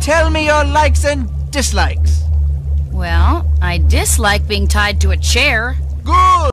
Tell me your likes and dislikes. Well, I dislike being tied to a chair. Good!